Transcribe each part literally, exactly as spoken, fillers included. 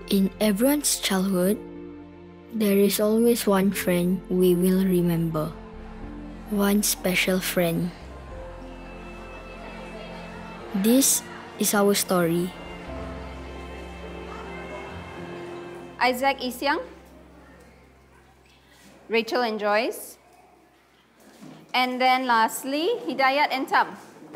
In everyone's childhood, there is always one friend we will remember. One special friend. This is our story. Isaac Isyang, Rachel and Joyce, and then lastly, Hidayat and Tam.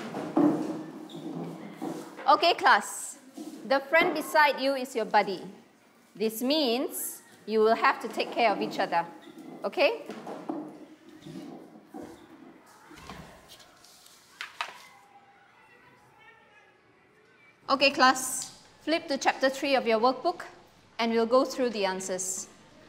Okay, class. The friend beside you is your buddy. This means you will have to take care of each other. Okay? Okay, class. Flip to chapter three of your workbook and we'll go through the answers.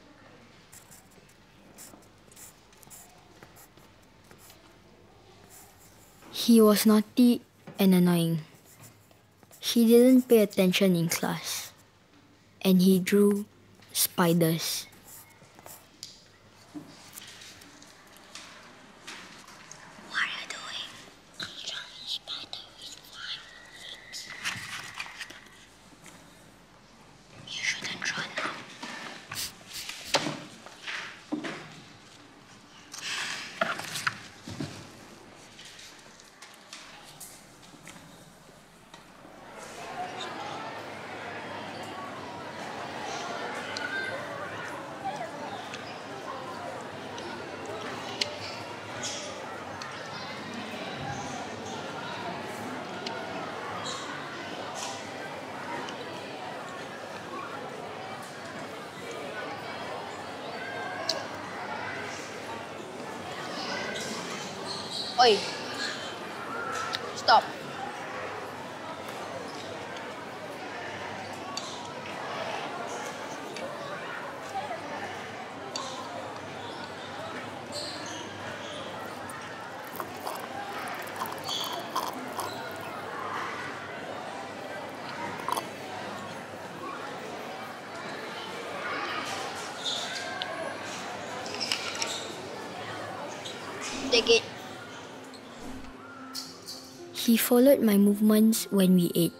He was naughty and annoying. He didn't pay attention in class, and he drew spiders. What are you doing? I'm drawing a spider with five legs. You shouldn't draw now. Oi, stop. Take it. He followed my movements when we ate.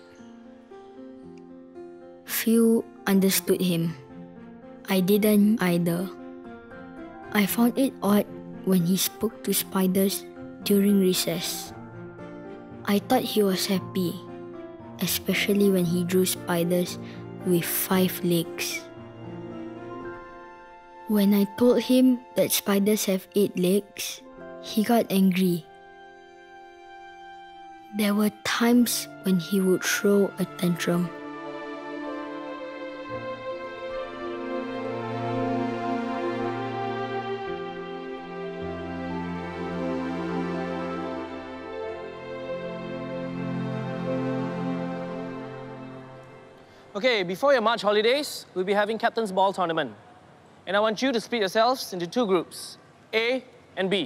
Few understood him. I didn't either. I found it odd when he spoke to spiders during recess. I thought he was happy, especially when he drew spiders with five legs. When I told him that spiders have eight legs, he got angry. There were times when he would throw a tantrum. Okay, before your March holidays, we'll be having Captain's Ball tournament. And I want you to split yourselves into two groups, A and B.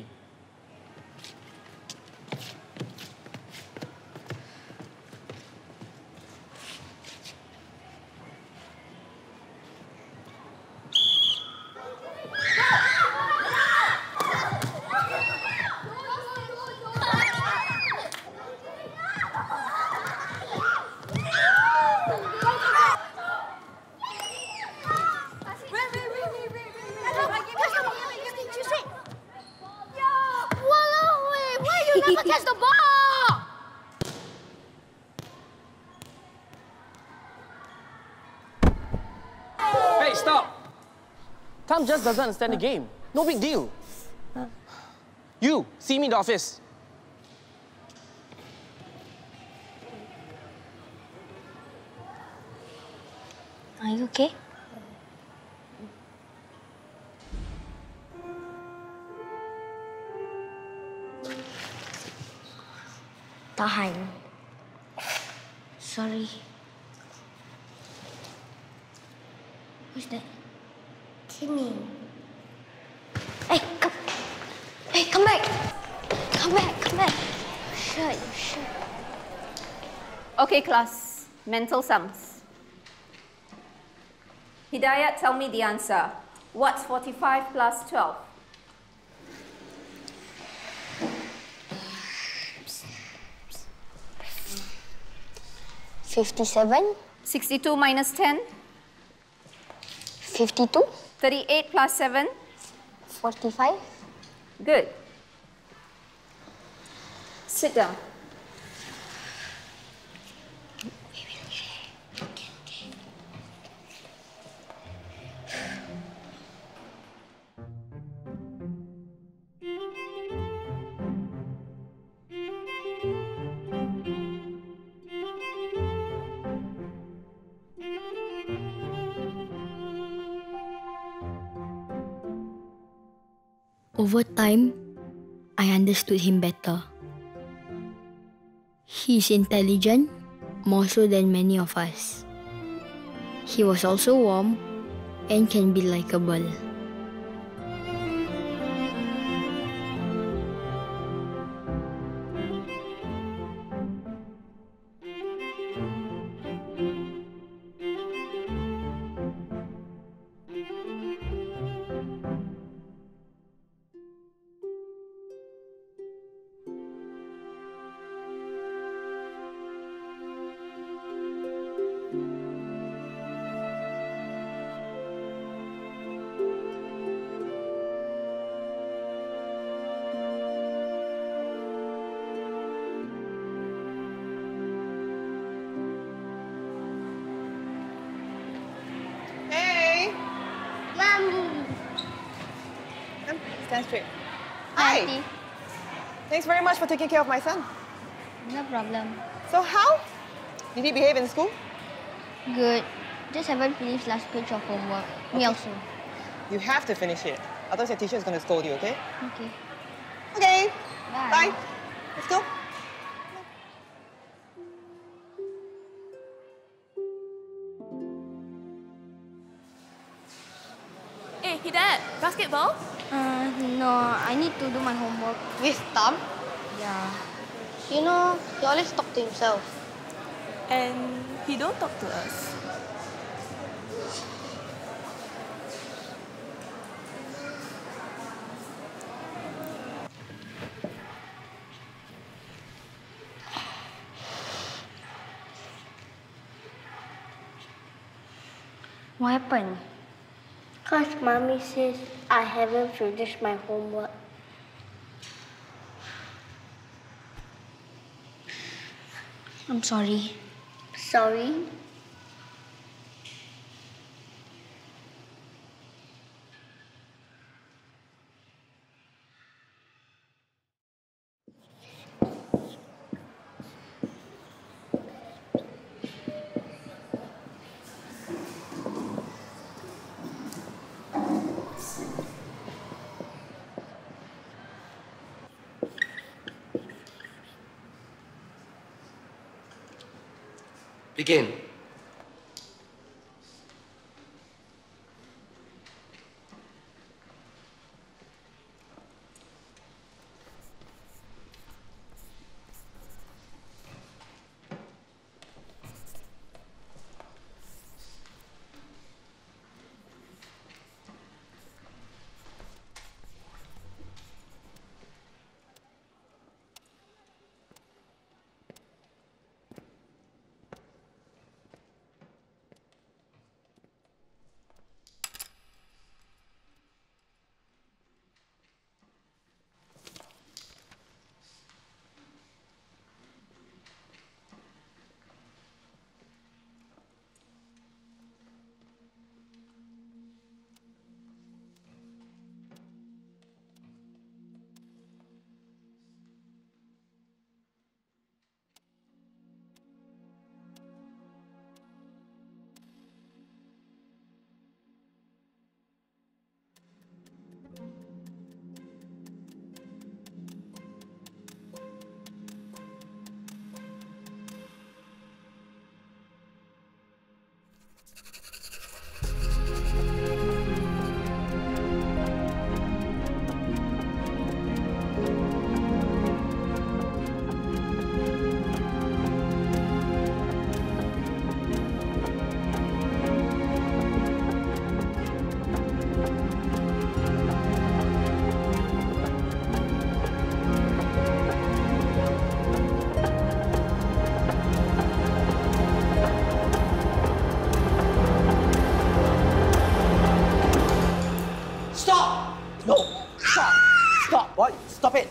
Never catch the ball! Hey, stop! Tom just doesn't understand the game. No big deal. You, see me in the office. Are you okay? Tahan. Sorry. Who's that? Timmy. Hey, come. Hey, come back. Come back, come back. Shirt, your shirt. Okay, class. Mental sums. Hidayat, tell me the answer. What's forty-five plus twelve? fifty-seven. sixty-two minus ten? fifty-two. thirty-eight plus seven? forty-five. Good. Sit down. Over time, I understood him better. He is intelligent, more so than many of us. He was also warm and can be likable. Stand straight. Hi. Hi. Thanks very much for taking care of my son. No problem. So how? Did he behave in school? Good. Just haven't finished last page of homework. Me also. You have to finish it. Otherwise your teacher is going to scold you, okay? Okay. Okay. Bye. Bye. Let's go. Hey, Hidayat, basketball? Uh, no, I need to do my homework. With Tom? Yeah. You know, he always talk to himself. And he don't talk to us. What happened? Because Mommy says I haven't finished my homework. I'm sorry. Sorry? Begin.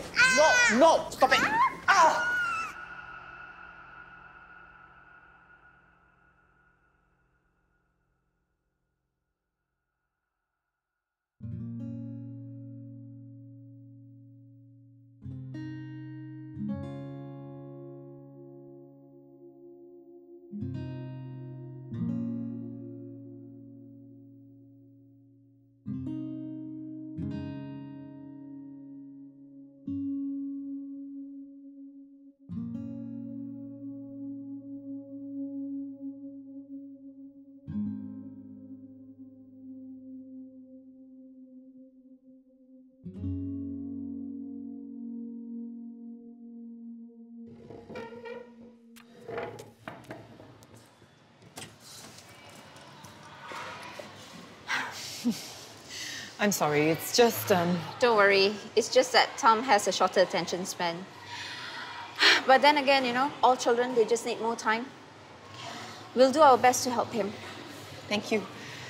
No, no, stop it. Ah! I'm sorry, it's just, um... Don't worry, it's just that Tom has a shorter attention span. But then again, you know, all children, they just need more time. We'll do our best to help him. Thank you.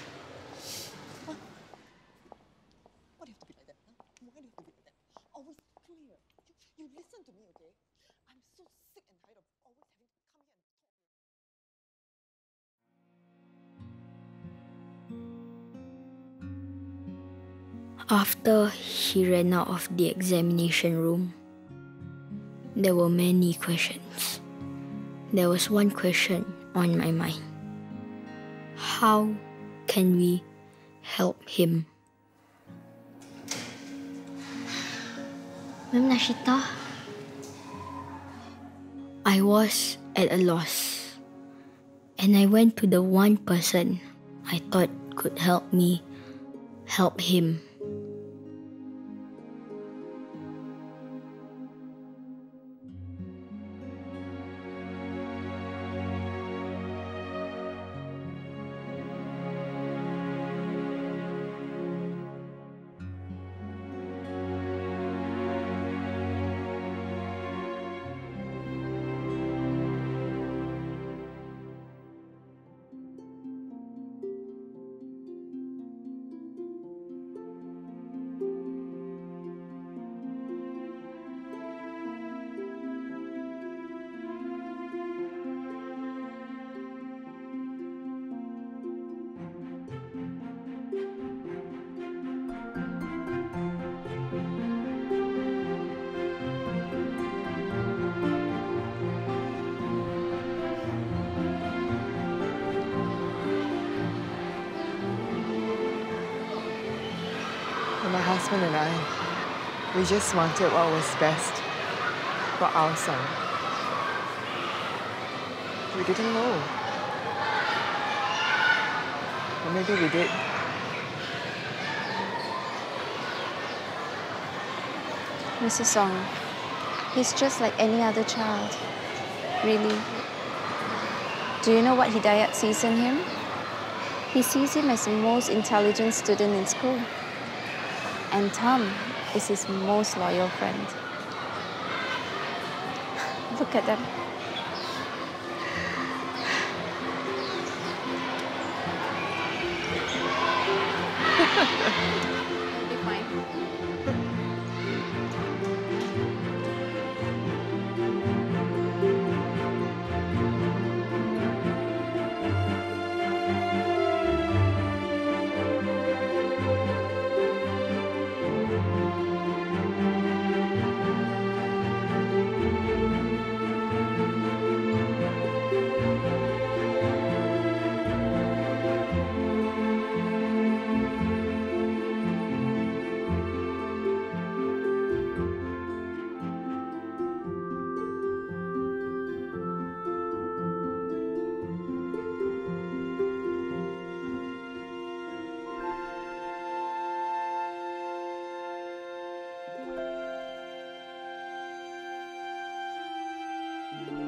After he ran out of the examination room, there were many questions. There was one question on my mind. How can we help him? Ma'am Nashita? I was at a loss, and I went to the one person I thought could help me help him. My husband and I, we just wanted what was best for our son. We didn't know. Or maybe we did. Missus Song, he's just like any other child. Really. Do you know what Hidayat sees in him? He sees him as the most intelligent student in school. And Tom is his most loyal friend. Look at them. You'll be fine. Thank you.